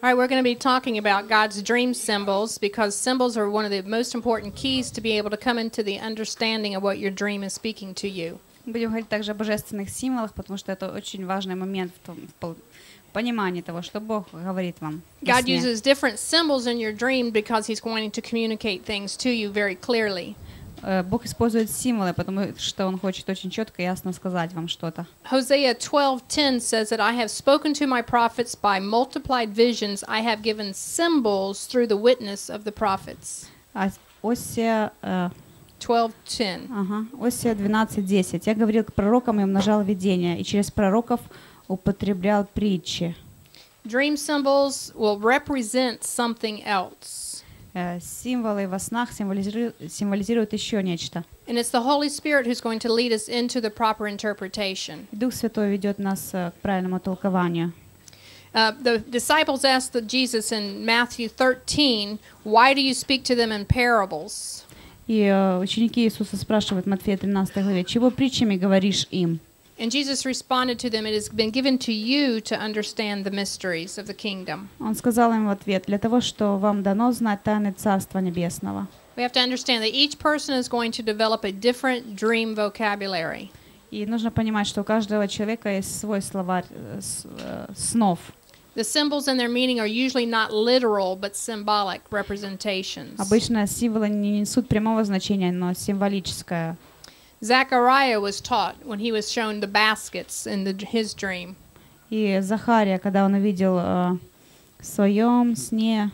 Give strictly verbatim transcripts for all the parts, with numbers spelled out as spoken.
All right, we're going to be talking about God's dream symbols because symbols are one of the most important keys to be able to come into the understanding of what your dream is speaking to you. Будем говорить также о божественных символах, потому что это очень важный момент в том в понимании того, что Бог говорит вам. God uses different symbols in your dream because He's wanting to communicate things to you very clearly. Бог использует символы, потому что Он хочет очень четко и ясно сказать вам что-то. Hosea twelve ten says that I have spoken to my prophets by multiplied visions. I have given symbols through the witness of the prophets. Осия twelve ten. Ага. Осия двенадцать десять. Я говорил к пророкам и умножал видения, и через пророков употреблял притчи. Dream symbols will represent something else. Символы во снах символизируют, символизируют еще нечто. And it's the Holy Spirit who's going to lead us into the proper interpretation. Дух Святой ведет нас к правильному толкованию. Uh, the disciples asked Jesus in Matthew thirteen, "Why do you speak to them in parables?" И ученики Иисуса спрашивают в Матфея тринадцатой главе: "Чего притчами говоришь им?" And Jesus responded to them, "It has been given to you to understand the mysteries of the kingdom." Он сказал им в ответ: "Для того, что вам дано знать тайны Царства Небесного." We have to understand that each person is going to develop a different dream vocabulary. И нужно понимать, что у каждого человека есть свой словарь снов. The symbols and their meaning are usually not literal, but symbolic representations. Обычно символы не несут прямого значения, но символическое. Zechariah was taught when he was shown the baskets in the, his dream. И Захария, когда он увидел uh, в своем сне.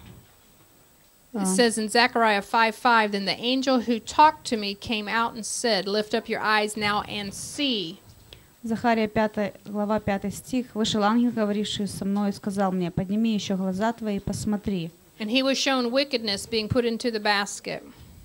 It says in Zechariah five five, "Then the angel who talked to me came out and said, 'Lift up your eyes now and see.'" Захария пятая глава пятый стих. Вышел ангел, говоривший со мной, и сказал мне: "Подними еще глаза твои и посмотри." And he was shown wickedness being put into the basket.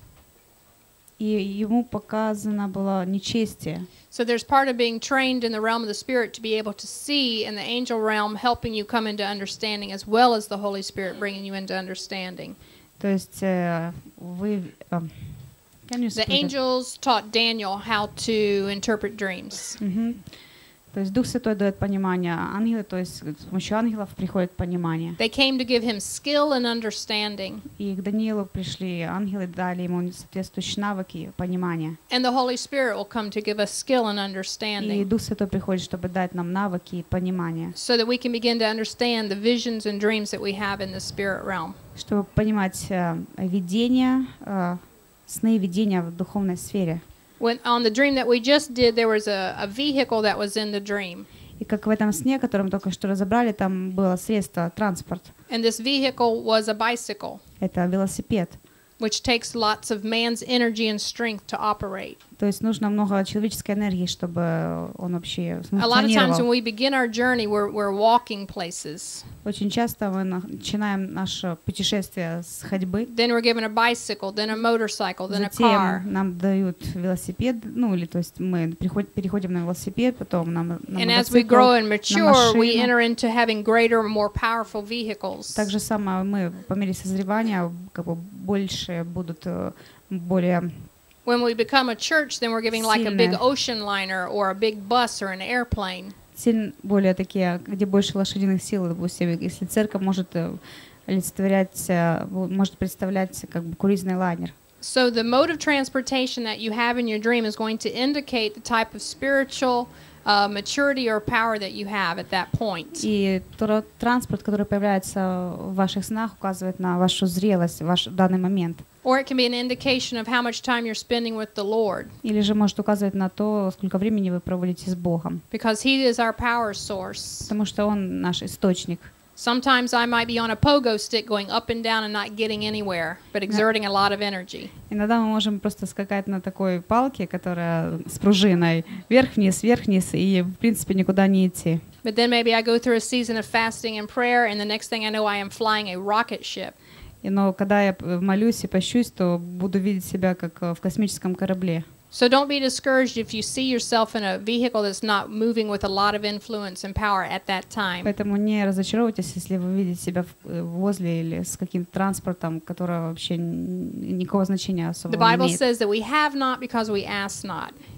И ему показано было нечестие. So there's part of being trained in the realm of the spirit to be able to see in the angel realm, helping you come into understanding, as well as the Holy Spirit bringing you into understanding. То есть вы The angels taught Daniel how to interpret dreams. Mm-hmm. То есть Дух Святой дает понимание, ангелы, то есть с помощью ангелов приходит понимание. They came to give him skill and understanding. И к Даниилу пришли ангелы, дали ему соответствующие навыки, понимания. And the Holy Spirit will come to give us skill and understanding. И Дух Святой приходит, чтобы дать нам навыки и понимание. So that we can begin to understand the visions and dreams that we have in the spirit realm. Чтобы понимать видения, сны и видения в духовной сфере. When on the dream that we just did, there was a, a vehicle that was in the dream. И как в этом сне, которым только что разобрали, там было средство, транспорт. And this vehicle was a bicycle. Это велосипед. Which takes lots of man's energy and strength to operate. То есть нужно много человеческой энергии, чтобы он вообще функционировал. A lot of times when we begin our journey, we're we're walking places. Очень часто мы начинаем наше путешествие с ходьбы. Then we're given a bicycle, then a motorcycle, then a car. Затем нам дают велосипед, ну или то есть мы переходим на велосипед, потом на мотоцикл, на машину. And as we grow and mature, we enter into having greater, more powerful vehicles. Так же самое мы по мере созревания как бы больше будут более. When we become a church, then we're giving like a big ocean liner or a big bus or an airplane. Сильно более такие, где больше лошадиных сил, допустим, если церковь может олицетворять, может представлять как бы круизный лайнер. So the mode of transportation that you have in your dream is going to indicate the type of spiritual uh, maturity or power that you have at that point. И транспорт, который появляется в ваших снах, указывает на вашу зрелость в ваш данный момент. Or it can be an indication of how much time you're spending with the Lord. Или же может указывать на то, сколько времени вы проводите с Богом. Because He is our power source. Потому что Он наш источник. Sometimes I might be on a pogo stick going up and down and not getting anywhere, but exerting a lot of energy. Иногда мы можем просто скакать на такой палке, которая с пружиной, вверх-вниз, вверх-вниз, и в принципе никуда не идти. But then maybe I go through a season of fasting and prayer, and the next thing I know, I am flying a rocket ship. Но когда я молюсь и пощусь, то буду видеть себя как в космическом корабле. So don't be discouraged if you see yourself in a vehicle that's not moving with a lot of influence and power at that time. Поэтому не разочаровывайтесь, если вы видите себя возле или с каким-то транспортом, который вообще никакого значения особо не имеет. The Bible says that we have not because we ask not.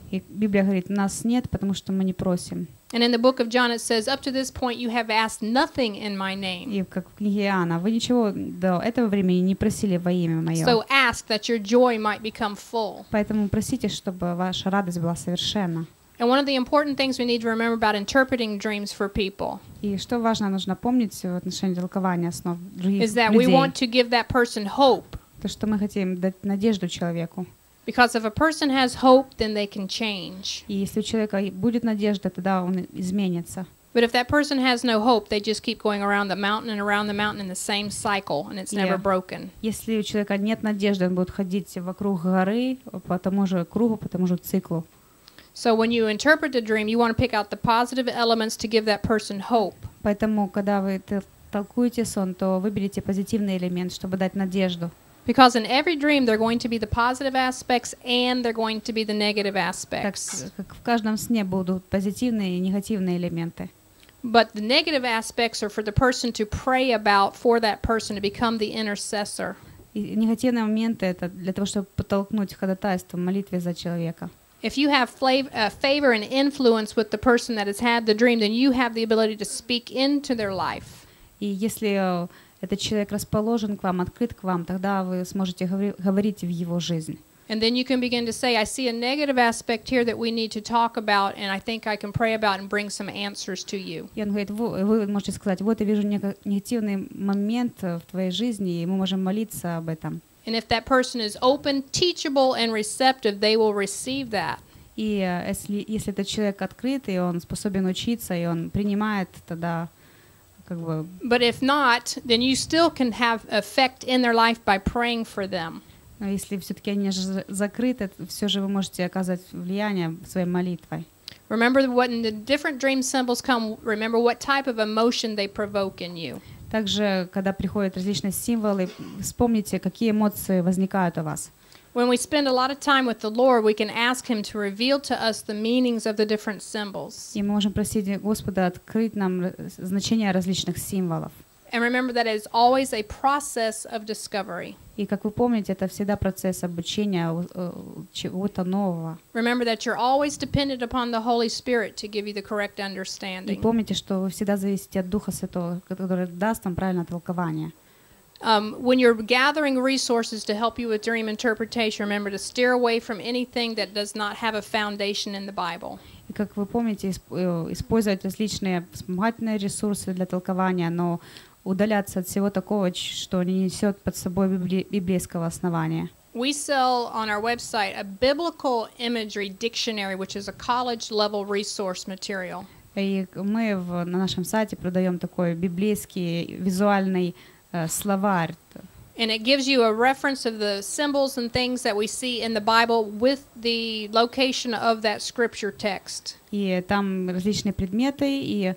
И Библия говорит, нас нет, потому что мы не просим. And in the book of John it says, up to this point you have asked nothing in my name. И как в книге Иоанна, вы ничего до этого времени не просили во имя Мое. So ask that your joy might become full. Поэтому просите, чтобы ваша радость была совершенна. And one of the important things we need to remember about interpreting dreams for people И что важно, нужно помнить в отношении толкования снов других is that we людей. want to give that person hope. То, что мы хотим дать надежду человеку. Because if a person has hope, then they can change. И если у человека будет надежда, тогда он изменится. But if that person has no hope, they just keep going around the mountain and around the mountain in the same cycle, and it's never Yeah. broken. Если у человека нет надежды, он будет ходить вокруг горы по тому же кругу, по тому же циклу. So when you interpret a dream, you want to pick out the positive elements to give that person hope. Поэтому, когда вы тол- толкуете сон, то выберите позитивный элемент, чтобы дать надежду. Because in every dream, there are going to be the positive aspects and there are going to be the negative Так, aspects. как в каждом сне будут позитивные и негативные элементы. But the negative aspects are for the person to pray about for that person to become the intercessor. И негативные моменты — это для того, чтобы подтолкнуть ходатайство в молитве за человека. If you have flav- uh, favor and influence with the person that has had the dream, then you have the ability to speak into their life. И если э, этот человек расположен к вам, открыт к вам, тогда вы сможете говори- говорить в его жизнь. And then you can begin to say, I see a negative aspect here that we need to talk about, and I think I can pray about and bring some answers to you. И он говорит, вы, вы можете сказать, вот я вижу нега- негативный момент э, в твоей жизни, и мы можем молиться об этом. And if that person is open, teachable, and receptive, they will receive that. И э, если, если этот человек открыт, и он способен учиться, и он принимает, тогда как бы... But if not, then you still can have effect in their life by praying for them. Но если все-таки они же закрыты, все же вы можете оказать влияние своей молитвой. Remember when the different dream symbols come, remember what type of emotion they provoke in you. Также, когда приходят различные символы, вспомните, какие эмоции возникают у вас. When we spend a lot of time with the Lord, we can ask Him to reveal to us the meanings of the different symbols. И мы можем просить Господа открыть нам р- значение различных символов. And remember that it is always a process of discovery. И, как вы помните, это всегда процесс обучения у- э, чего-то нового. Remember that you're always dependent upon the Holy Spirit to give you the correct И understanding. помните, что вы всегда зависите от Духа Святого, который даст вам правильное толкование. Um, when you're gathering resources to help you with dream interpretation, remember to steer away from anything that does not have a foundation in the Bible. И, как вы помните, исп- э, использовать различные вспомогательные ресурсы для толкования, но удаляться от всего такого, ч- что не несет под собой библи- библейского основания. We sell on our website a biblical imagery dictionary, which is a college level resource material. И мы в- на нашем сайте продаем такой библейский визуальный э, словарь. And it gives you a reference of the symbols and things that we see in the Bible with the location of that scripture text. И там различные предметы и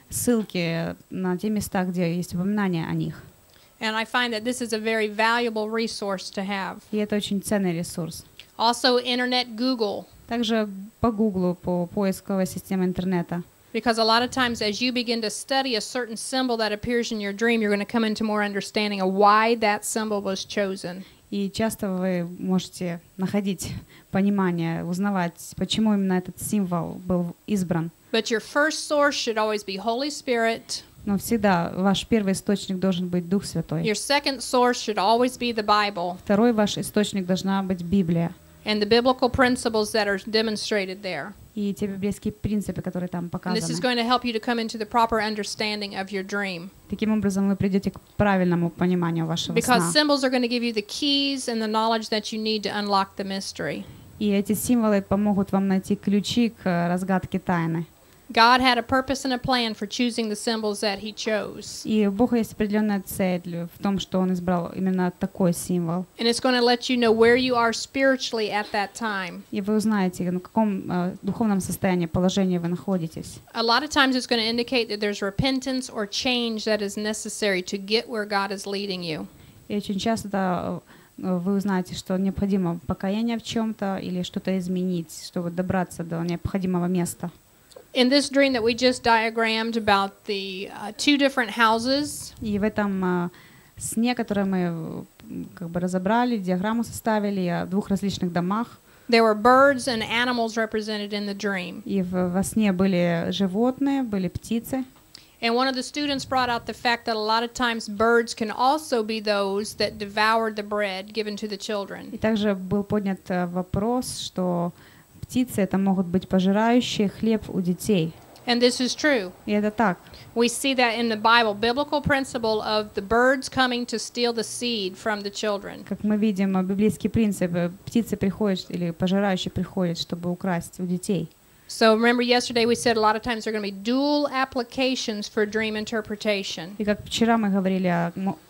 ссылки на те места, где есть упоминания о них. And I find that this is a very valuable resource to have. И это очень ценный ресурс. Also, Internet Google. Также по Гуглу, по поисковой системе интернета. Because a lot of times, as you begin to study a certain symbol that appears in your dream, you're going to come into more understanding of why that symbol was chosen. И часто вы можете находить понимание, узнавать, почему именно этот символ был избран. But your first source should always be Holy Spirit. Но всегда ваш первый источник должен быть Дух Святой. Your second source should always be the Bible Второй ваш источник должна быть Библия. and the biblical principles that are demonstrated there. И те библейские принципы, которые там And this is показаны. going to help you to come into the proper understanding of your dream. Таким образом вы придете к правильному пониманию вашего Because сна. symbols are going to give you the keys and the knowledge that you need to unlock the mystery. И эти символы помогут вам найти ключи к разгадке тайны. God had a purpose and a plan for choosing the symbols that He chose. И у Бога есть определенная цель в том, что Он избрал именно такой символ. And it's going to let you know where you are spiritually at that time. И вы узнаете, на каком э, духовном состоянии, положении вы находитесь. A lot of times it's going to indicate that there's repentance or change that is necessary to get where God is leading you. И очень часто э, вы узнаете, что необходимо покаяние в чем-то или что-то изменить, чтобы добраться до необходимого места. In this dream that we just diagrammed about the uh, two different houses, И в этом э, сне, который мы э, как бы разобрали, диаграмму составили о двух различных домах, There were birds and animals represented in the dream. И в, во сне были животные, были птицы. And one of the students brought out the fact that a lot of times birds can also be those that devoured the bread given to the children. И также был поднят вопрос, что птицы это могут быть пожирающие хлеб у детей. And this is true. И это так. We see that in the Bible, biblical principle of the birds coming to steal the seed from the children. Как мы видим, библейский принцип, птицы приходят или пожирающие приходят, чтобы украсть у детей. So remember yesterday we said a lot of times there are going to be dual applications for dream interpretation. И как вчера мы говорили о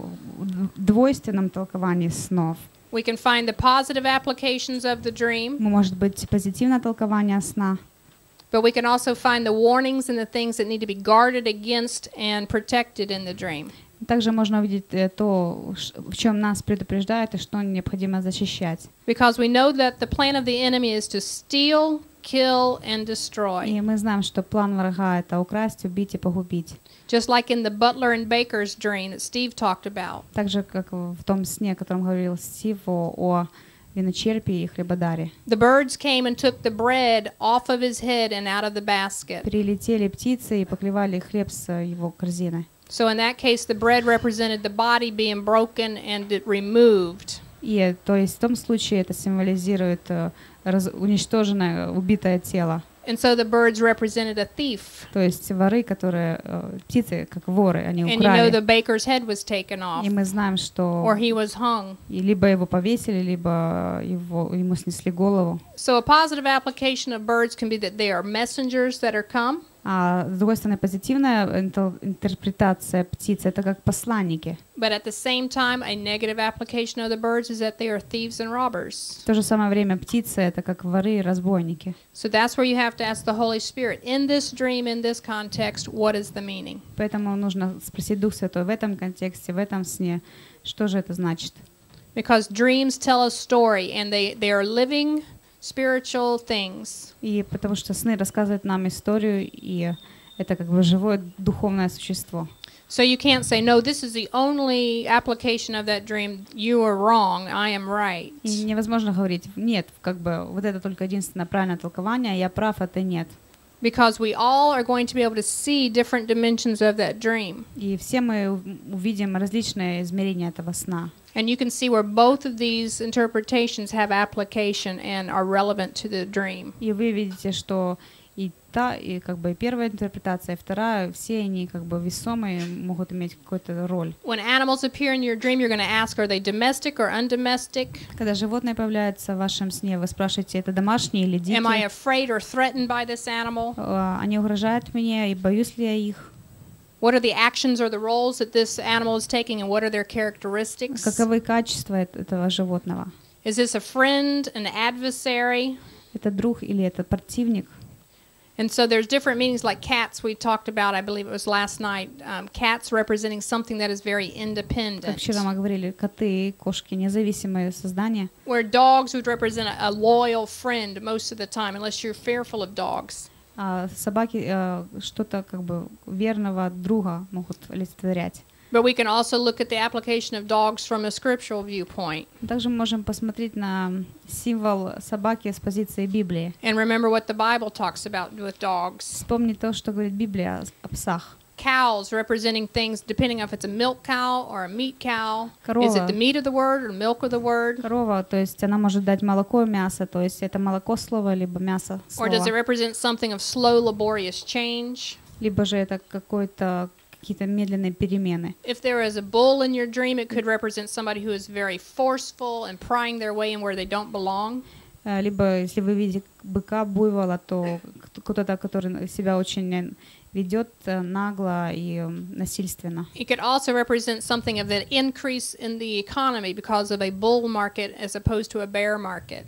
двойственном толковании снов. We can find the positive applications of the dream. Может быть позитивное толкование сна. But we can also find the warnings and the things that need to be guarded against and protected in the dream. Также можно увидеть то, в чем нас предупреждают и что необходимо защищать. Because we know that the plan of the enemy is to steal, kill, and destroy. И мы знаем, что план врага это украсть, убить и погубить. Just like in the butler and baker's dream that Steve talked about. Так же, как в том сне, о котором говорил Стив, о, о виночерпе и хлебодаре. The birds came and took the bread off of his head and out of the basket. Прилетели птицы и поклевали хлеб с его корзины. So in that case, the bread represented the body being broken and removed. И то есть в том случае это символизирует раз, уничтоженное, убитое тело. And so the birds represented a thief. То есть воры, которые птицы, как воры, они украли. And you know the baker's head was taken off. И мы знаем, что or he was hung. И либо его повесили, либо его ему снесли голову. So a positive application of birds can be that they are messengers that are come. А с другой стороны, позитивная интерпретация птиц это как посланники. But at the same time, a negative application of the birds is that they are thieves and robbers. В то же самое время птицы это как воры и разбойники. So that's where you have to ask the Holy Spirit, in this dream, in this context, what is the meaning? Поэтому нужно спросить Дух Святой в этом контексте, в этом сне, что же это значит? Because dreams tell a story, and they, they are living spiritual things. И потому что сны рассказывают нам историю, и это как бы живое духовное существо. So you can't say, no, this is the only application of that dream. You are wrong. I am right. И невозможно говорить, нет, как бы вот это только единственное правильное толкование, я прав, а ты нет. Because we all are going to be able to see different dimensions of that dream. И все мы увидим различные измерения этого сна. And you can see where both of these interpretations have application and are relevant to the dream. И вы видите, что и та, и как бы первая интерпретация, и вторая, все они как бы весомые, могут иметь какую-то роль. When animals appear in your dream, you're going to ask, are they domestic or undomestic? Когда животные появляются в вашем сне, вы спрашиваете, это домашние или дикие? Am I afraid or threatened by this animal? Они угрожают мне, и боюсь ли я их? What are the actions or the roles that this animal is taking, and what are their characteristics? Каковы качества этого животного? Is this a friend, an adversary? Это друг или это противник? And so there's different meanings, like cats we talked about, I believe it was last night. Um, cats representing something that is very independent. Как вчера мы говорили, коты и кошки независимые создания. Where dogs would represent a, a loyal friend most of the time, unless you're fearful of dogs. А собаки э, что-то как бы верного друга могут олицетворять. But we can also look at the application of dogs from a scriptural viewpoint. Также можем посмотреть на символ собаки с позиции Библии. And remember what the Bible talks about with dogs. Вспомни то, что говорит Библия о псах. Cows representing things depending on if it's a milk cow or a meat cow. Корова. Is it the meat of the word or the milk of the word? Корова, то есть она может дать молоко и мясо, то есть это молоко слова, либо мясо Or does it слова. represent something of slow, laborious change? Либо же это какой-то какие-то медленные перемены. If there is a bull in your dream, it could represent somebody who is very forceful and prying their way in where they don't belong. Либо если вы видите быка, буйвола, то кто-то, который себя очень ведет нагло и насильственно. It could also represent something of the increase in the economy because of a bull market as opposed to a bear market.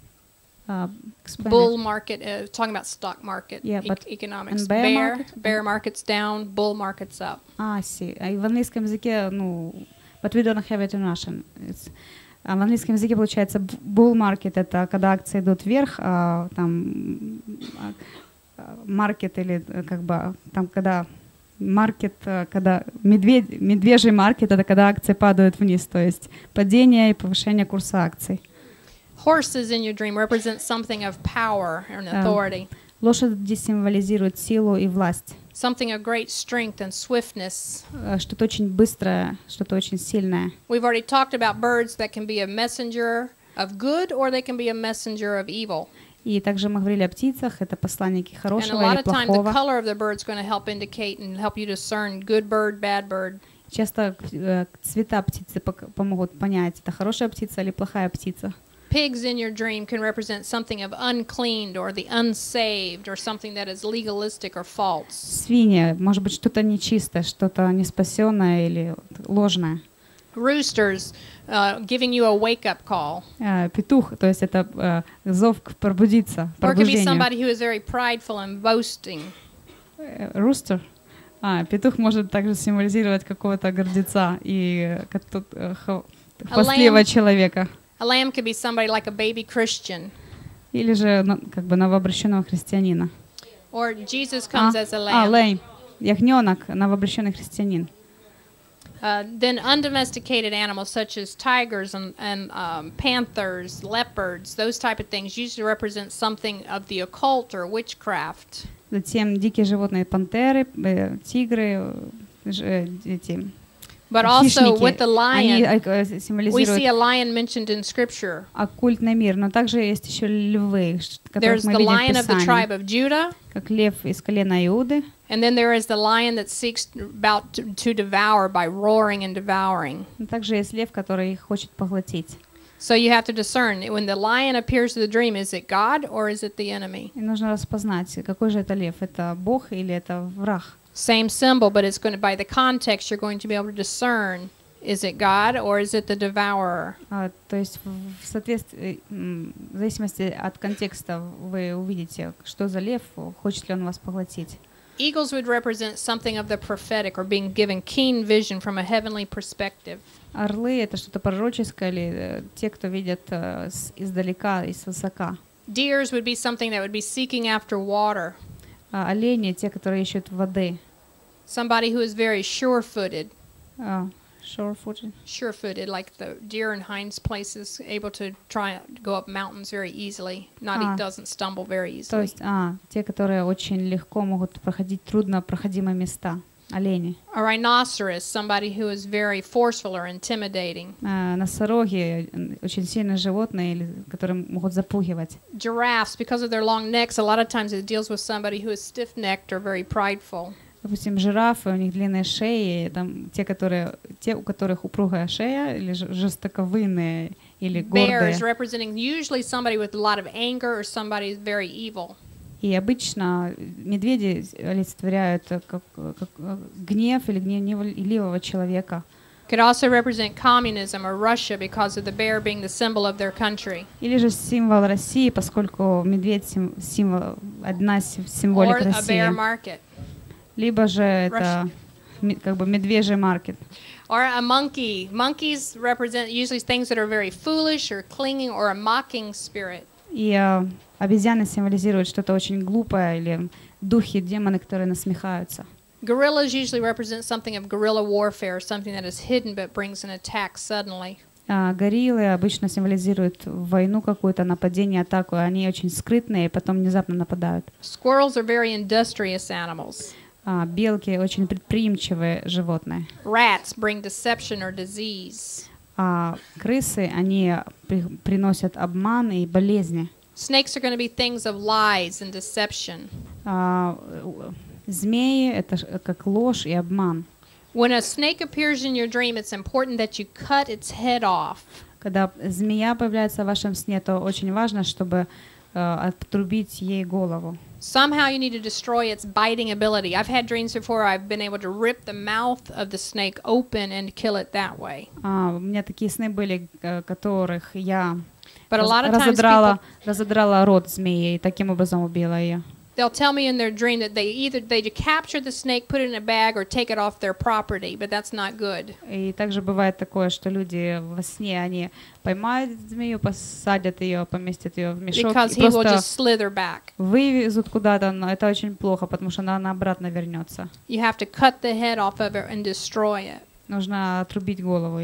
Uh, bull market, uh, talking about stock market, yeah, e- but economics. bear, bear, market? bear market's down, bull market's up. А, си. И в английском языке, ну, but we don't have it in Russian. It's, а в английском языке получается bull market это когда акции идут вверх, а там маркет или как бы там когда маркет, когда медведь, медвежий маркет это когда акции падают вниз, то есть падение и повышение курса акций. Horses in your dream represent something of power and authority. Лошадь здесь символизирует силу и власть. Something of great strength and swiftness. Что-то очень быстрое, что-то очень сильное. We've already talked about birds that can be a messenger of good or they can be a messenger of evil. И также мы говорили о птицах, это посланники And a хорошего lot или of time the плохого. color of the bird is going to help indicate and help you discern good bird, bad bird. Часто э, цвета птицы пок- помогут понять, это хорошая птица или плохая птица. Pigs in your dream can represent something of uncleaned or the unsaved or something that is legalistic or false. Свинья, может быть, что-то нечистое, что-то неспасенное или ложное. Roosters uh, giving you a wake-up call. Э, Петух, то есть это э, зов к пробудиться, Or it could be пробуждению. somebody who is very prideful and boasting. Э, Рустер. А, петух может также символизировать какого-то гордеца и э, как тут, э, хо- хвастливого человека. A lamb could be somebody like a baby Christian. Или же ну, как бы новообращенного христианина. Or Jesus comes А, as a а, lamb. лей. Ягненок, новообращенный христианин. Uh, then undomesticated animals such as tigers and, and um, panthers, leopards, those type of things usually represent something of the occult or witchcraft. Затем дикие животные, пантеры, э, тигры, э, ж- э, эти But also with хищники. the Они lion, э, we символизируют see a lion mentioned in Scripture. оккультный мир, но также есть еще львы, ш- которых There's мы the видим в lion of the tribe Писании, of Judah, как лев из колена Иуды. and then there is the lion that seeks about to, to devour by roaring and devouring. Но также есть лев, который их хочет поглотить. So you have to discern when the lion appears to the dream, is it God or is it the enemy? И нужно распознать, какой же это лев, это Бог или это враг. Same symbol, but it's going to by the context you're going to be able to discern, is it God or is it the devourer? А, то есть в, в соответствии, м, в зависимости от контекста вы увидите, что за лев, хочет ли он вас поглотить. Eagles would represent something of the prophetic or being given keen vision from a heavenly perspective. Орлы — это что-то пророческое, или э, те, кто видят э, с- издалека и свысока. Deers would be something that would be seeking after water. А олени — те, которые ищут воды. Somebody who is very sure-footed. А, sure-footed. Sure-footed, like the deer in Heinz places, able to try to go up mountains very easily. Not Ah. he doesn't stumble very То easily. есть, а, те, которые очень легко могут проходить трудно проходимые места. Олени. A rhinoceros, somebody who is very forceful or intimidating. А, носороги — очень сильные животные, или, которые могут запугивать. Giraffes, because of their long necks, a lot of times it deals with somebody who is stiff-necked or very prideful. Допустим, жирафы, у них длинные шеи, там те, которые, те, у которых упругая шея, или ж- жестоковыйные, или гордые. Bears, representing usually somebody with a lot of anger or somebody who's very evil. И обычно медведи олицетворяют как, как гнев или гневливого человека. Could also represent communism or Russia because of the bear being the symbol of their country. Или же символ России, поскольку медведь сим- символ, одна сим- Or символик a bear России. market. Либо же это ме- как бы медвежий маркет. Or a monkey. Monkeys represent usually things that are very foolish or clinging or a mocking spirit. И э, обезьяны символизируют что-то очень глупое, или духи, демоны, которые насмехаются. Gorillas usually represent something of guerrilla warfare, something that is hidden but brings an attack suddenly. А гориллы обычно символизируют войну какую-то, нападение, атаку. Они очень скрытные и потом внезапно нападают. Squirrels are very industrious animals. А белки очень предприимчивые животные. Rats bring deception or disease. А крысы, они при- приносят обман и болезни. Snakes are going to be things of lies and deception. А, э, змеи — это ж- как ложь и обман. When a snake appears in your dream, it's important that you cut its head off. Когда змея появляется в вашем сне, то очень важно, чтобы э, отрубить ей голову. Somehow you need to destroy its biting ability. I've had dreams before I've been able to rip the mouth of the snake open and kill it that way. А, у меня такие сны были, э, которых я But a раз- lot of times разодрала, people, разодрала рот змеи и таким образом убила ее. they'll tell me in their dream that they either they capture the snake, put it in a bag, or take it off their property, but that's not good. И также бывает такое, что люди во сне, они поймают змею, посадят ее, поместят ее в мешок Because и he will просто just slither back. вывезут куда-то, но это очень плохо, потому что она, она обратно вернется. You have to cut the head off of it and destroy it. Нужно отрубить голову ей.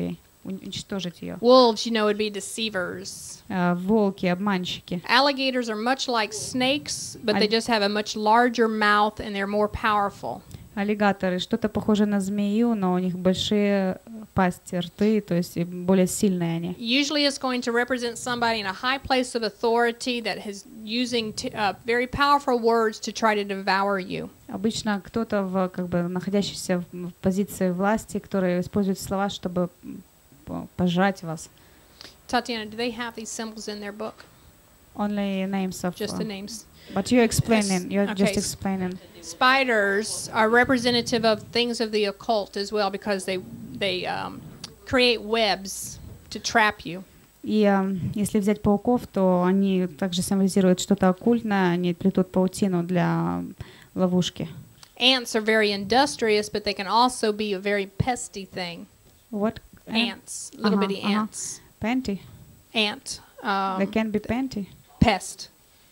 уничтожить ее. Wolves, you know, would be deceivers. Uh, волки, обманщики. Alligators are much like snakes, but they just have a much larger mouth and they're more powerful. Аллигаторы что-то похоже на змею, но у них большие пасти, рты, то есть более сильные они. Usually it's going to represent somebody in a high place of authority that is using t- uh, very powerful words to try to devour you. Обычно кто-то в, как бы, находящийся в позиции власти, который использует слова, чтобы пожрать вас. Tatiana, do they have these symbols in their book? Only names of. Just uh, the names. But you're explaining. You're Okay. just explaining. Spiders are representative of things of the occult as well because they they um, create webs to trap you. И э, если взять пауков, то они также символизируют что-то оккультное, они плетут паутину для ловушки. Ants are very industrious, but they can also be a very pesty thing. What? Ants, little Uh-huh, bitty uh-huh. ants. Panty. Ant. They Um, can be panty. pest.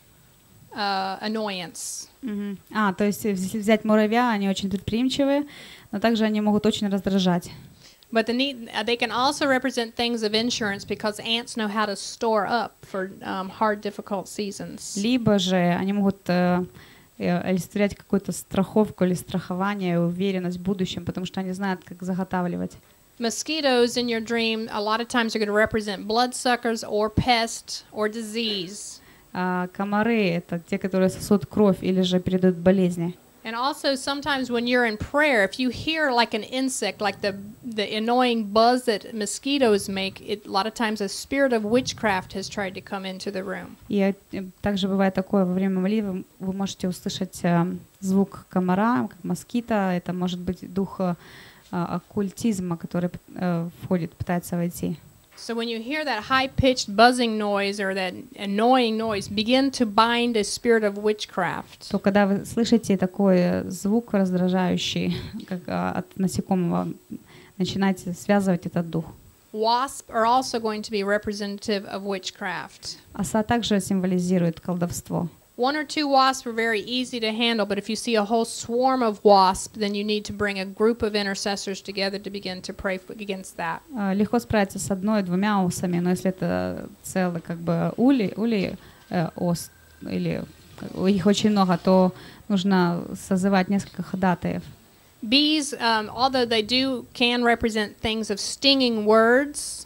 Uh, annoyance. Мгм. А, то есть если взять муравья, они очень предприимчивые, но также они могут очень раздражать. But the neat, uh, they can also represent things of insurance because ants know how to store up for um, hard, difficult seasons. Либо же они могут э, э, олицетворять какую-то страховку или страхование, уверенность в будущем, потому что они знают, как заготавливать. Mosquitoes in your dream a lot of times are going to represent bloodsuckers or pest or disease. А комары — это те, которые сосут кровь или же передают болезни. And also sometimes when you're in prayer, if you hear like an insect, like the the annoying buzz that mosquitoes make, it, a lot of times a spirit of witchcraft has tried to come into the room. И э, также бывает такое: во время молитвы вы можете услышать э, звук комара, как москита. Это может быть дух э, оккультизма, который э, входит, пытается войти. So when you hear that high-pitched buzzing noise or that annoying noise, begin to bind a spirit of witchcraft. То когда вы слышите такой звук раздражающий, как а, от насекомого, начинайте связывать этот дух. Wasps are also going to be representative of witchcraft. Оса также символизирует колдовство. One or two wasps are very easy to handle, but if you see a whole swarm of wasps, then you need to bring a group of intercessors together to begin to pray against that. А, легко справиться с одной-двумя осами, но если это целый как бы улей, улей э, ос, или их очень много, то нужно созывать несколько ходатаев. Bees, um, although they do can represent things of stinging words,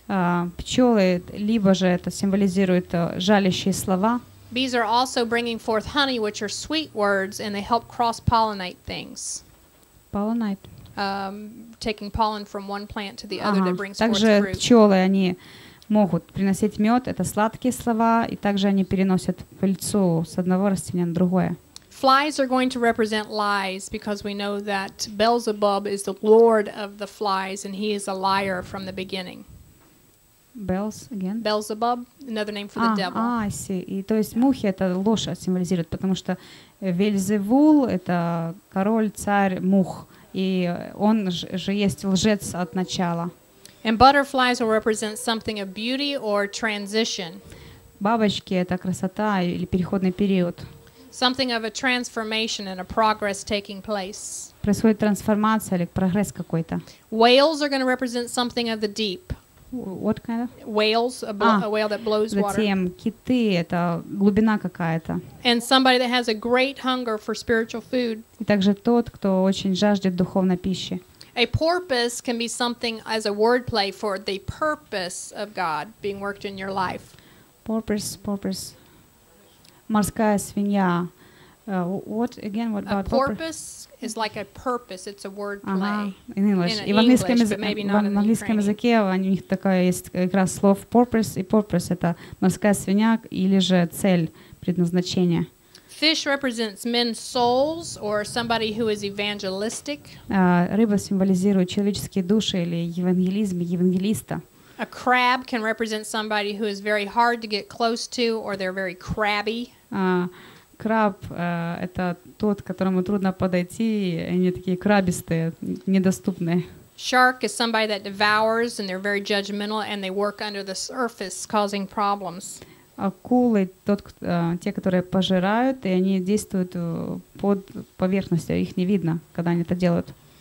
А, пчелы, либо же это символизирует э, жалящие слова. bees are also bringing forth honey, which are sweet words, and they help cross-pollinate things. Pollinate. Um, taking pollen from one plant to the other Ага. that brings forth Также fruit. пчелы, они могут приносить мед, это сладкие слова, и также они переносят пыльцу с одного растения на другое. Flies are going to represent lies because we know that Beelzebub is the lord of the flies and he is a liar from the beginning. Bells again. Beelzebub, another name for the А, devil. а, I see. И то есть мухи это ложь символизирует, потому что Вельзевул это король, царь мух, и он ж- же есть лжец от начала. And butterflies will represent something of beauty or transition, Бабочки это красота или переходный период. something of a transformation and a progress taking place. Происходит трансформация или прогресс какой-то. Whales are going to represent something of the deep. What kind of? Whales, a, blo- Ah. a whale that blows water. Затем киты это глубина какая-то. And somebody that has a great hunger for spiritual food. И также тот, кто очень жаждет духовной пищи. A porpoise can be something as a wordplay for the purpose of God being worked in your life. Porpoise, porpoise. Морская свинья. Uh, what again? What A about porpoise? porpoise is like a purpose. It's a wordplay. Ага, in English. In И в английском, English, языке, but maybe в not in the английском Ukrainian. языке у них такое есть как раз слово porpoise, и porpoise это морская свинья или же цель, предназначение. Fish represents men's souls or somebody who is evangelistic. А, рыба символизирует человеческие души или евангелизм, евангелиста. A crab can represent somebody who is very hard to get close to or they're very crabby. А, краб а, это тот, к которому трудно подойти, и они такие крабистые, недоступные. Shark is somebody that devours and they're very judgmental and they work under the surface causing problems. Акулы тот, к- а, те, которые пожирают, и они действуют э, под поверхностью, их не видно, когда они это делают.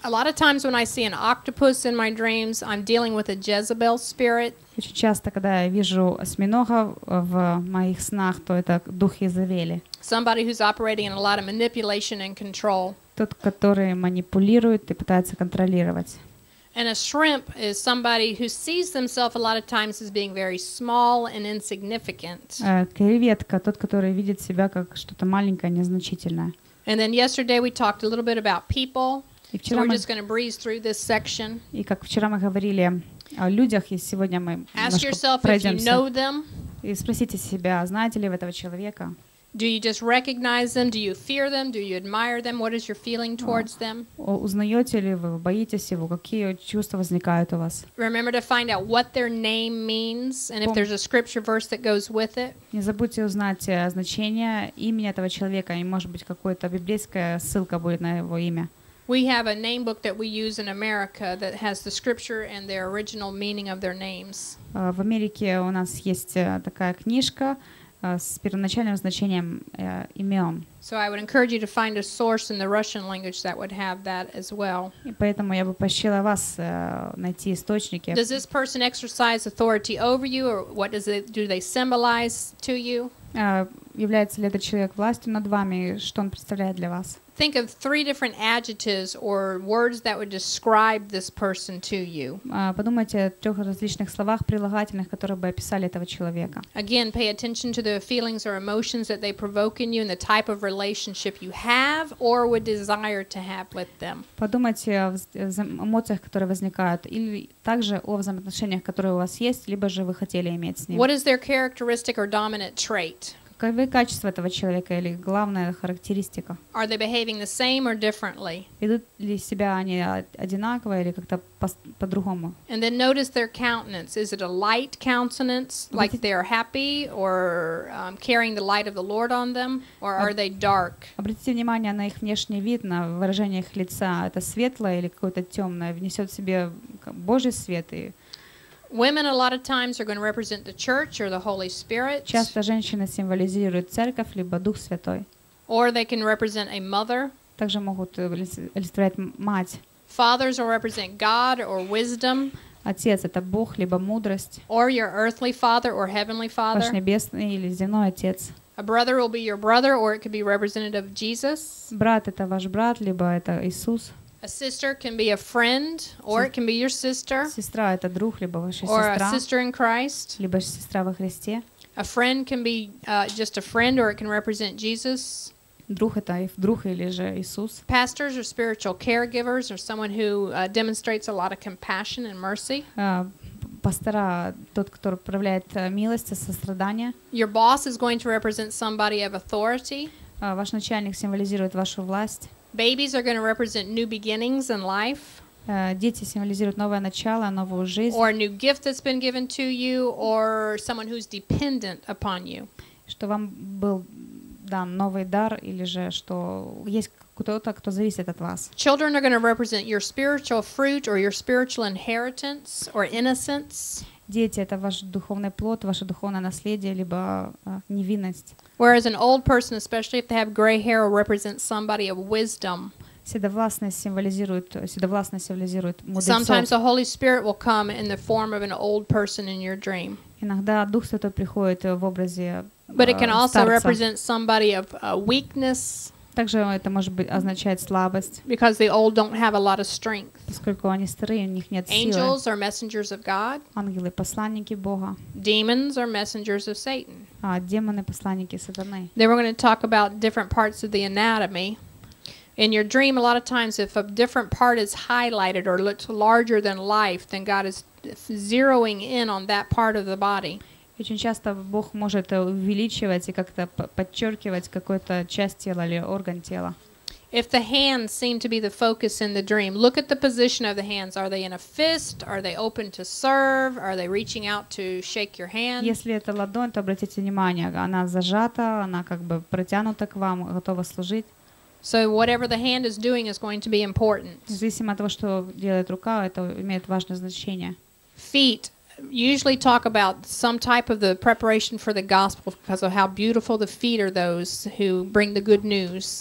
A lot of times when I see an octopus in my dreams, I'm dealing with a Jezebel spirit. Очень часто, когда я вижу осьминога в моих снах, то это дух Иезавели. Somebody who's operating in a lot of manipulation and control. Тот, который манипулирует и пытается контролировать. And a shrimp is somebody who sees themselves a lot of times as being very small and insignificant. Креветка, тот, который видит себя как что-то маленькое, незначительное. And then yesterday we talked a little bit about people. И So вчера we're мы, just going to breeze through this section. и как вчера мы говорили о людях, и сегодня мы Ask немножко yourself if you пройдемся. know them. И спросите себя, знаете ли вы этого человека? Do you just recognize them? Do you fear them? Do you admire them? What is your feeling towards them? О, узнаете ли вы, боитесь его, какие чувства возникают у вас? Remember to find out what their name means and if Пом- there's a scripture verse that goes with it. Не забудьте узнать э, значение имени этого человека, и, может быть, какая-то библейская ссылка будет на его имя. We have a name book that we use in America that has the scripture and their original meaning of their names. Э, В Америке у нас есть э, такая книжка э, с первоначальным значением э, имен. So I would encourage you to find a source in the Russian language that would have that as well. И поэтому я бы поощряла вас э, найти источники. Does this person exercise authority over you, or what does it do they symbolize to you? Э, Является ли этот человек властью над вами, что он представляет для вас? Think of three different adjectives or words that would describe this person to you. Э, Подумайте о трех различных словах, прилагательных, которые бы описали этого человека. Again, pay attention to the feelings or emotions that they provoke in you and the type of relationship you have or would desire to have with them. Подумайте о вз- взаим- эмоциях, которые возникают, или также о взаимоотношениях, которые у вас есть, либо же вы хотели иметь с ним. What is their characteristic or dominant trait? Каковы качества этого человека или главная характеристика? Are they behaving the same or differently? Ведут ли себя они о- одинаково или как-то пос- по-другому? And then notice their countenance. Is it a light countenance, like they're happy or um, carrying the light of the Lord on them, or are they dark? Обратите внимание на их внешний вид, на выражение их лица. Это светлое или какое-то темное? Внесет в себе как Божий свет. И Women a lot of times are going to represent the church or the Holy Spirit, часто женщины символизируют церковь, либо Дух Святой. or they can represent a mother. Также могут э, олиц- олицетворять м- мать. Fathers will represent God or wisdom, Отец — это Бог, либо мудрость. or your earthly father or heavenly Ваш father. небесный или земной Отец. A brother will be your brother, or it could be representative of Jesus. Брат — это ваш брат, либо это Иисус. A sister can be a friend, or it can be your sister, Сестра — это друг, либо ваша or a сестра, sister in Christ. либо сестра во Христе. A friend can be uh, just a friend, or it can represent Jesus. Друг — это и друг или же Иисус. Pastors are spiritual caregivers, or someone who uh, demonstrates a lot of compassion and mercy. А, Пастора — тот, кто проявляет э, милость и сострадание. Your boss is going to represent somebody of authority. А, Ваш начальник символизирует вашу власть. Babies are going to represent new beginnings in life, Э, Дети символизируют новое начало, новую жизнь. or a new gift that's been given to you, or someone who's dependent upon you. Что вам был дан новый дар, или же что есть кто-то, кто зависит от вас. Children are going to represent your spiritual fruit or your spiritual inheritance or innocence, Дети — это ваш духовный плод, ваше духовное наследие, либо а, невинность. whereas an old person, especially if they have gray hair, will represent somebody of wisdom. Седовластность символизирует, седовластность символизирует Sometimes мудрецов. the Holy Spirit will come in the form of an old person in your dream. Иногда Дух Святой приходит в образе But it can э, also старца. represent somebody of uh, weakness, Также это может быть означать слабость, because the old don't have a lot of strength. поскольку они старые, у них нет силы. Angels are messengers of God. Ангелы — посланники Бога, Demons are messengers of Satan. а демоны — посланники сатаны. Then we're going to talk about different parts of the anatomy. In your dream, a lot of times, if a different part is highlighted or looks larger than life, then God is zeroing in on that part of the body. Очень часто Бог может увеличивать и как-то п- подчеркивать какую-то часть тела или орган тела. If the hands seem to be the focus in the dream, look at the position of the hands. Are they in a fist? Are they open to serve? Are they reaching out to shake your hand? Если это ладонь, то обратите внимание, она зажата, она как бы протянута к вам, готова служить. So whatever the hand is doing is going to be important. Независимо от того, что делает рука, это имеет важное значение. Feet usually talk about some type of the preparation for the gospel because of how beautiful the feet are those who bring the good news.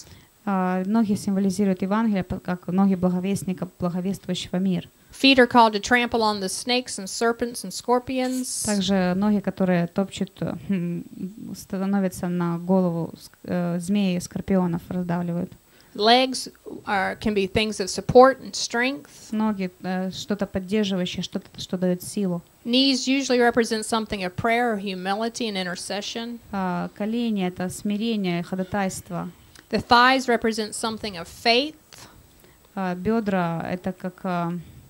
А, ноги символизируют Евангелие п- как ноги благовестника, благовествующего мир. Feet are called to trample on the snakes and serpents and scorpions. Также ноги, которые топчут, м, становятся на голову ск- э, змеи, скорпионов, раздавливают. Legs are, can be things of support and strength. Ноги э, что-то поддерживающее, что-то, что дает силу. Knees usually represent something of prayer or humility and intercession. А, колени — это смирение, ходатайство. The thighs represent something of faith. А, бедра — это как а,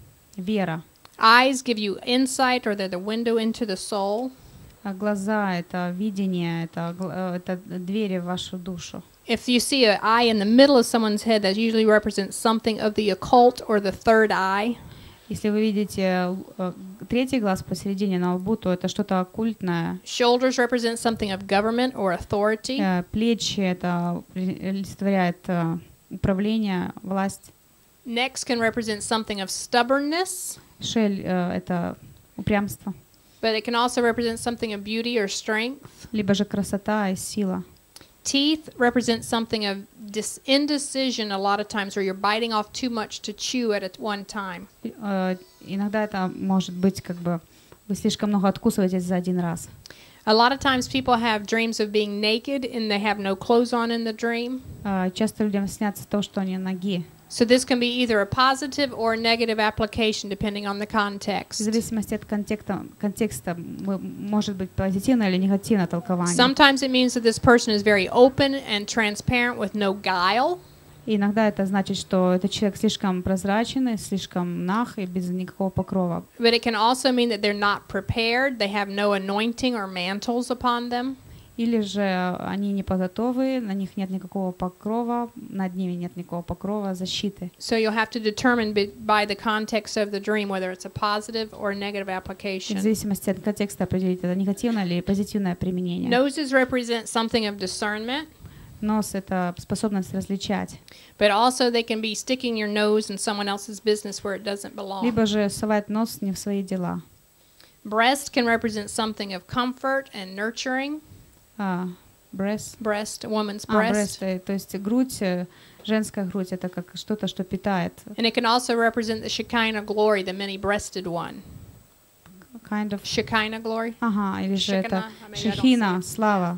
вера. Eyes give you insight, or they're the window into the soul. А глаза — это видение, это, гл- э, это двери в вашу душу. If you see an eye in the middle of someone's head, that usually represents something of the occult or the third eye. Если вы видите э, третий глаз посередине на лбу, то это что-то оккультное. Shoulders represent something of government or authority. Э, Плечи — это олицетворяет э, управление, власть. Necks can represent something of stubbornness, Шель э, — это упрямство. but it can also represent something of beauty or strength. Либо же красота и сила. Teeth represent something of dis- indecision a lot of times, where you're biting off too much to chew at at one time. Э, Иногда это может быть как бы вы слишком много откусываетесь за один раз. A lot of times people have dreams of being naked and they have no clothes on in the dream. Э, Часто людям снятся то, что они ноги. So this can be either a positive or a negative application depending on the В context. зависимости от контекста, контекста м- может быть позитивное или негативное толкование. Sometimes it means that this person is very open and transparent with no guile. И иногда это значит, что этот человек слишком прозрачен, и слишком наг и без никакого покрова. But it can also mean that they're not prepared, they have no anointing or mantles upon them. Или же они не подготовы, на них нет никакого покрова, над ними нет никакого покрова, защиты. So you'll have to determine by, by the context of the dream whether it's a positive or a negative И в application. зависимости от контекста определить, это негативное или позитивное применение. Noses represent something of discernment, Нос — это способность различать. but also they can be sticking your nose in someone else's business where it doesn't belong. Либо же совать нос не в свои дела. Breast can represent something of comfort and nurturing. А, breast. Breast, a woman's А, breast. breast, э, то есть грудь, э, женская грудь — это как что-то, что питает. And it can also represent the Shekinah glory, the many-breasted one. Kind of. Shekinah glory. Ага, или же это Shekinah, I mean, I don't шехина, say it. слава.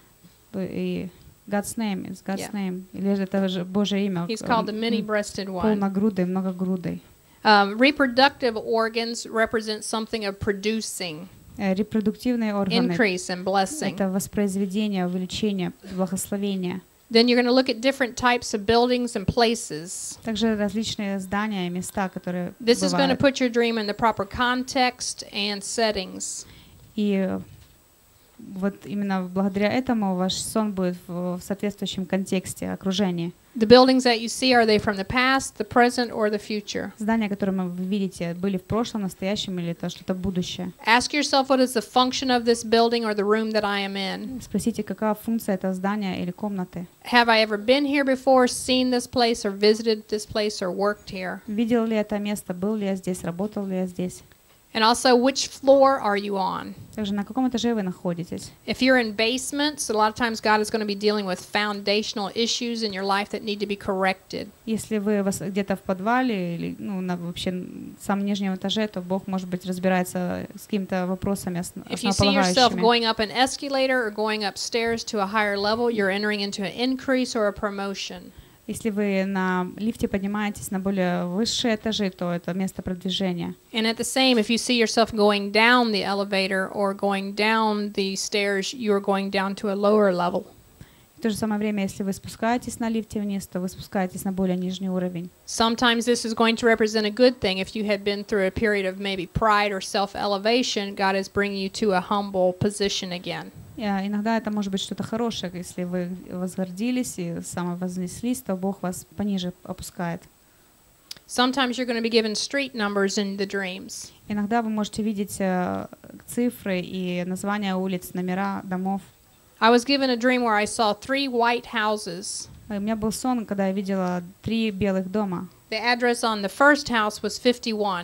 И God's name, is God's Yeah. name. Или же это же Божье имя. He's э, called the м, many-breasted one. полногрудый, многогрудый. Um, reproductive organs represent something of producing, Э, Репродуктивные органы increase, and — blessing. это воспроизведение, увеличение, благословение. Then you're going to look at different types of buildings and places. Также различные здания и места, которые This is going to бывают. put your dream in the proper context and settings. И э, вот именно благодаря этому ваш сон будет в, в соответствующем контексте, окружении. The buildings that you see, are they from the past, the present, or the future? Здания, которые вы видите, были в прошлом, настоящем или это что-то будущее. Ask yourself, what is the function of this building or the room that I am in? Спросите, какая функция этого здания или комнаты. Have I ever been here before, seen this place, or visited this place, or worked here? Видел ли это место, был ли я здесь, работал ли я здесь. And also, which floor are you on? Также на каком этаже вы находитесь. If you're in basements, a lot of times God is going to be dealing with foundational issues in your life that need to be corrected. Если вы вас где-то в подвале или ну, на вообще самом нижнем этаже, то Бог, может быть, разбирается с какими-то вопросами основ- If you see yourself основополагающими. going up an escalator or going upstairs to a higher level, you're entering into an increase or a promotion. Если вы на лифте поднимаетесь на более высшие этажи, то это место продвижения. And at the same, if you see yourself going down the elevator or going down the stairs, you're going down to a lower level. В то же самое время, если вы спускаетесь на лифте вниз, то вы спускаетесь на более нижний уровень. Sometimes this is going to represent a good thing. If you had been through a period of maybe pride or self-elevation, God is bringing you to a humble position again. И, а, иногда это может быть что-то хорошее. Если вы возгордились и самовознеслись, то Бог вас пониже опускает. Sometimes you're going to be given street numbers in the dreams. Иногда вы можете видеть э, цифры и названия улиц, номера домов. I was given a dream where I saw three white houses. И у меня был сон, когда я видела три белых дома. The address on the first house was fifty-one.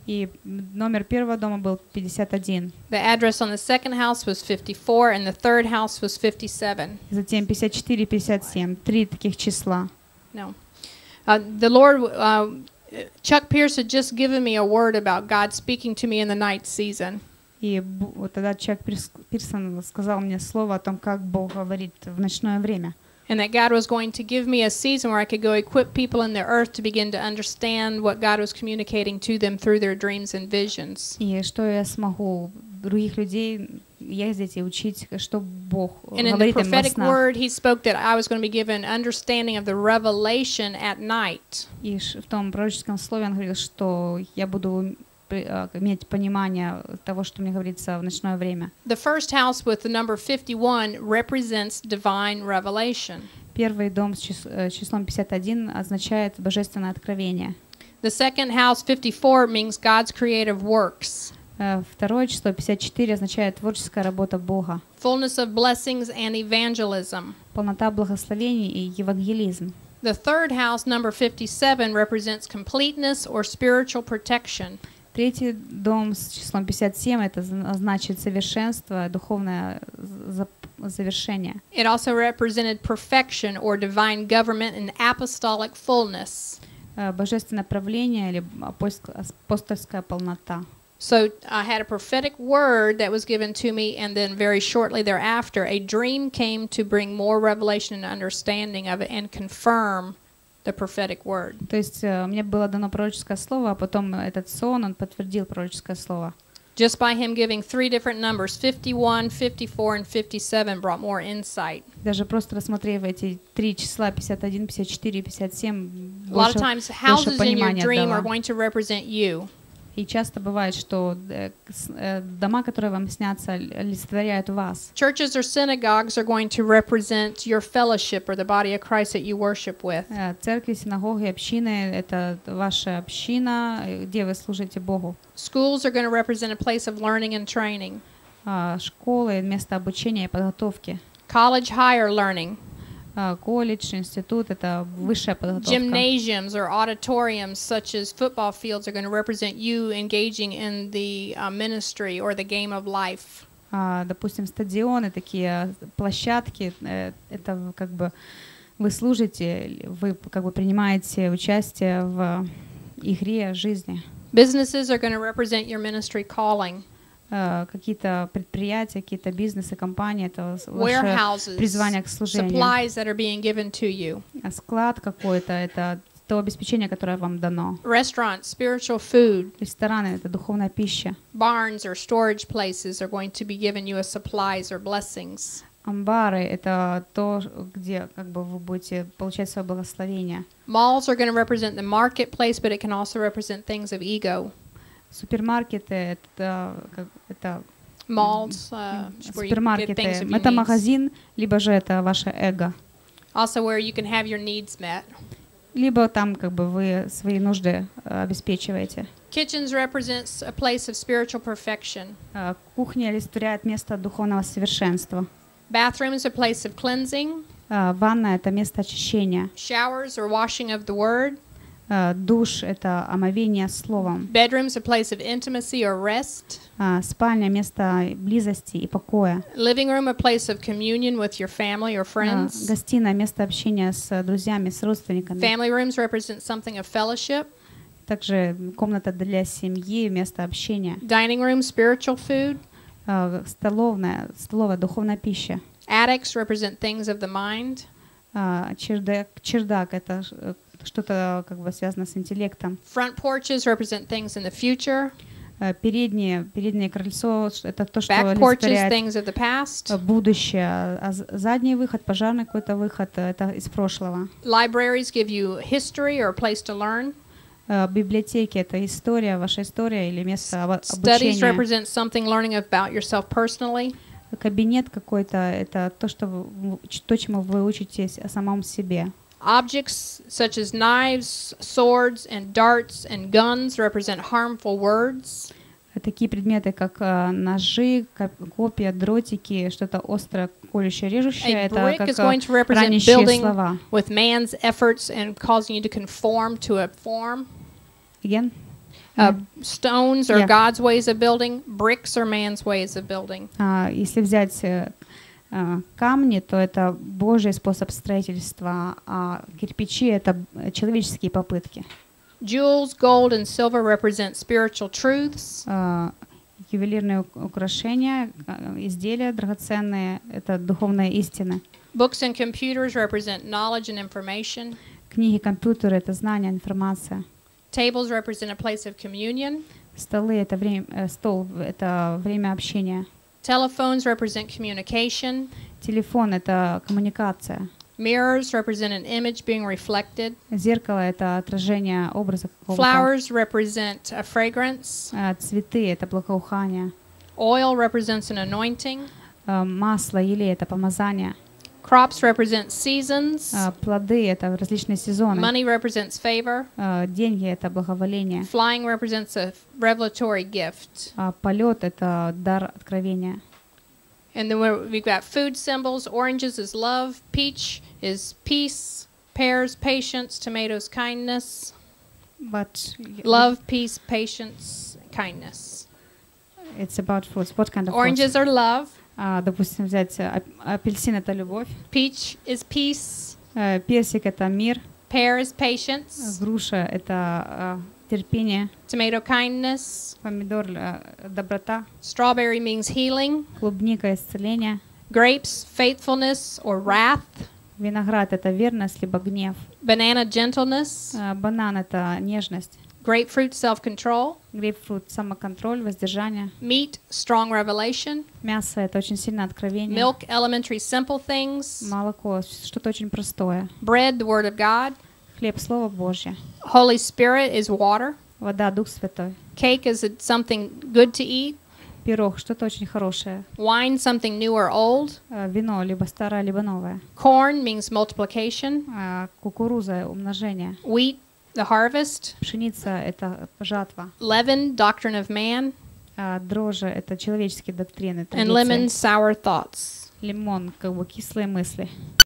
И номер первого дома был пятьдесят один. The address on the second house was fifty-four, and the third house was fifty-seven. Затем пятьдесят четыре, пятьдесят семь. Три таких числа. No. Uh, the Lord, uh, Chuck Pierce had just given me a word about God speaking to me in the night season. И бу- вот тогда Чак Пирс- Пирсон сказал мне слово о том, как Бог говорит в ночное время. And that God was going to give me a season where I could go equip people in the earth to begin to understand what God was communicating to them through their dreams and visions. И что я смогу других людей ездить и учить, что Бог And in the говорит им во prophetic снах. word, he spoke that I was going to be given understanding of the revelation at night. И ш- в том пророческом слове он говорил, что я буду при- а, иметь понимание того, что мне говорится в ночное время. The first house with the number fifty-one represents divine revelation. Первый дом с чис- э, числом пятьдесят один означает божественное откровение. The second house, fifty-four, means God's creative works. Э, Второе число пятьдесят четыре означает творческая работа Бога, Fullness of blessings and evangelism. полнота благословений и евангелизм. The third house, number fifty-seven, represents completeness or spiritual protection. Третий дом с числом пятьдесят семь это зна- значит совершенство, духовное за- завершение. It also represented perfection or divine government and apostolic fullness. Э, Божественное правление или апостол- апостольская полнота. So I had a prophetic word that was given to me, and then very shortly thereafter, a dream came to bring more revelation and understanding of it and confirm the prophetic word. То есть э, мне было дано пророческое слово, а потом этот сон, он подтвердил пророческое слово. Just by him giving three different numbers, fifty-one, fifty-four, and fifty-seven, brought more insight. Даже просто рассмотрев эти три числа, пятьдесят один, пятьдесят четыре, пятьдесят семь, A lot of больше, times, больше houses in your понимания dream are дала. going to represent you. И часто бывает, что э, с- э, дома, которые вам снятся, олицетворяют вас. Churches or synagogues are going to represent your fellowship or the body of Christ that you worship with. Э, Церкви, синагоги, общины — это ваша община, э, где вы служите Богу. Schools are going to represent a place of learning and training. А, Школы — место обучения и подготовки. College, higher learning. А, Колледж, институт — это высшая подготовка. Gymnasiums or auditoriums, such as football fields, are going to represent you engaging in the uh, ministry or the game of life. А, Допустим, стадионы, такие площадки — э, это как бы вы служите, вы как бы принимаете участие в игре жизни. Businesses are going to represent your ministry calling. Э, Какие-то предприятия, какие-то бизнесы, компании — это ваше Warehouses, призвание к служению. supplies that are being given to you. А склад какой-то — это то обеспечение, которое вам дано. Restaurants, spiritual food, Рестораны — это духовная пища. barns or storage places are going to be given you as supplies or blessings. Амбары — это то, где как бы вы будете получать свое благословение. Malls are going to represent the marketplace, but it can also represent things of ego. Супермаркеты — это, как- это Malls, uh, where you get супермаркеты. things of your Это needs. магазин, либо же это ваше эго. Also where you can have your needs met. Либо там как бы вы свои нужды э, обеспечиваете. Kitchens represents a place of spiritual perfection. Э, Кухня олицетворяет место духовного совершенства. Bathrooms, a place of cleansing. Э, Ванна — это место очищения. Showers or washing of the word. Э, Душ — это омовение словом. Bedrooms, a place of intimacy or rest. Э, Спальня — место близости и покоя. Living room, a place of communion with your family or Э, friends. Гостиная — место общения с друзьями, с родственниками. Family rooms represent something of fellowship. Также комната для семьи, место общения. Dining room, spiritual food. Э, Столовная, столовая, духовная пища. Attics represent things of the mind. Э, Чердак, чердак — это ш- э, что-то как бы связано с интеллектом. Front porches represent things in the future. Э, Переднее, переднее крыльцо — это то, что Back porches, олицетворяет things of the past. будущее. А з- задний выход, пожарный какой-то выход — это из прошлого. Libraries give you history or a place to learn. Э, Библиотеки — это история, ваша история или место обо- Studies обучения. represent something learning about yourself personally. Кабинет какой-то — это то, что вы, ч- то, чему вы учитесь о самом себе. Objects such as knives, swords, and darts and guns represent harmful words. Такие предметы, как э, ножи, коп- копья, дротики, что-то острое, колющее, режущее — A это brick как is going to represent ранящие building слова. with man's efforts and causing you to conform to a form. Again? Uh, stones are Yeah. God's ways of building. Bricks are man's ways of building. А, если взять э, э, камни, то это Божий способ строительства, а кирпичи — это человеческие попытки. Jewels, gold, and silver represent spiritual truths. А, ювелирные у- украшения, а, изделия драгоценные — это духовная истина. Books and computers represent knowledge and information. Книги, компьютеры — это знание, информация. Tables represent a place of communion. Столы — это время, э, стол — это время общения. Telephones represent communication. Телефон — это коммуникация. Mirrors represent an image being reflected. Зеркало — это отражение образа какого-то. Flowers represent a fragrance. А, цветы — это благоухание. Oil represents an anointing. А, масло, елей — это помазание. Crops represent seasons. А, плоды — это различные сезоны. Money represents favor. А, деньги — это благоволение. Flying represents a revelatory gift. А, полет — это дар откровения. And then we're- we've got food symbols. Oranges is love. Peach is peace. Pears, patience. Tomatoes, kindness. But Love, peace, patience, kindness. it's about fruits. What kind of fruits? Oranges are love. А, допустим, взять а, апельсин — это любовь. Peach is peace. Э, персик — это мир. Pear is patience. Груша — это а, терпение. Tomato, kindness. Помидор — доброта. Strawberry means healing. Клубника — исцеление. Grapes, faithfulness or wrath. Виноград — это верность, либо гнев. Banana, gentleness. А, банан — это нежность. Grapefruit, self-control. Грейпфрут — самоконтроль, воздержание. Meat, strong revelation. Мясо — это очень сильное откровение. Milk, elementary, simple things. Молоко — что-то очень простое. Bread, the word of God. Хлеб — Слово Божье. Holy Spirit is water. Вода — Дух Святой. Cake is a- something good to eat. Пирог — что-то очень хорошее. Wine, something new or old. А, вино — либо старое, либо новое. Corn means multiplication. А, кукуруза — умножение. Wheat, the harvest. Пшеница — это жатва. Leaven, doctrine of man. А, дрожжи — это человеческие доктрины, And традиции. lemon, sour thoughts. Лимон — как бы кислые мысли.